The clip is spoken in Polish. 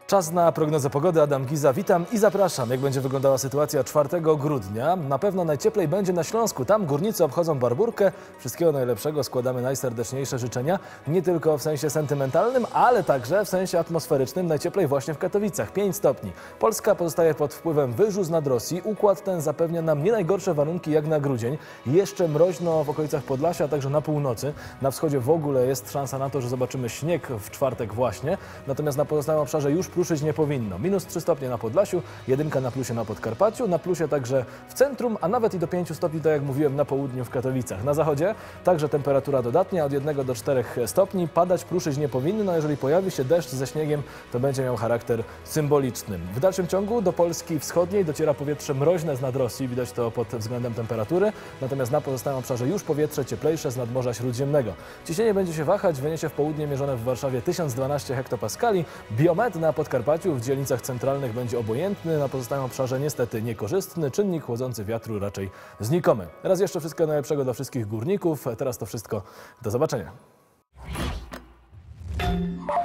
Czas na prognozę pogody. Adam Giza, witam i zapraszam. Jak będzie wyglądała sytuacja 4 grudnia? Na pewno najcieplej będzie na Śląsku. Tam górnicy obchodzą Barburkę. Wszystkiego najlepszego, składamy najserdeczniejsze życzenia. Nie tylko w sensie sentymentalnym, ale także w sensie atmosferycznym. Najcieplej właśnie w Katowicach, 5 stopni. Polska pozostaje pod wpływem wyżu z nad Rosji. Układ ten zapewnia nam nie najgorsze warunki jak na grudzień. Jeszcze mroźno w okolicach Podlasia, a także na północy. Na wschodzie w ogóle jest szansa na to, że zobaczymy śnieg w czwartek właśnie. Natomiast na pozostałym obszarze już pruszyć nie powinno. Minus 3 stopnie na Podlasiu, 1 na plusie na Podkarpaciu, na plusie także w centrum, a nawet i do 5 stopni, tak jak mówiłem, na południu w Katowicach. Na zachodzie także temperatura dodatnia od 1 do 4 stopni. Padać, pruszyć nie powinno, no jeżeli pojawi się deszcz ze śniegiem, to będzie miał charakter symboliczny. W dalszym ciągu do Polski wschodniej dociera powietrze mroźne z nad Rosji, widać to pod względem temperatury, natomiast na pozostałym obszarze już powietrze cieplejsze z nadmorza Śródziemnego. Ciśnienie będzie się wahać, wyniesie w południe mierzone w Warszawie 1012 hektopaskali, biometr na Podkarpaciu w dzielnicach centralnych będzie obojętny, na pozostałym obszarze niestety niekorzystny, czynnik chłodzący wiatru raczej znikomy. Raz jeszcze wszystkiego najlepszego dla wszystkich górników, teraz to wszystko, do zobaczenia.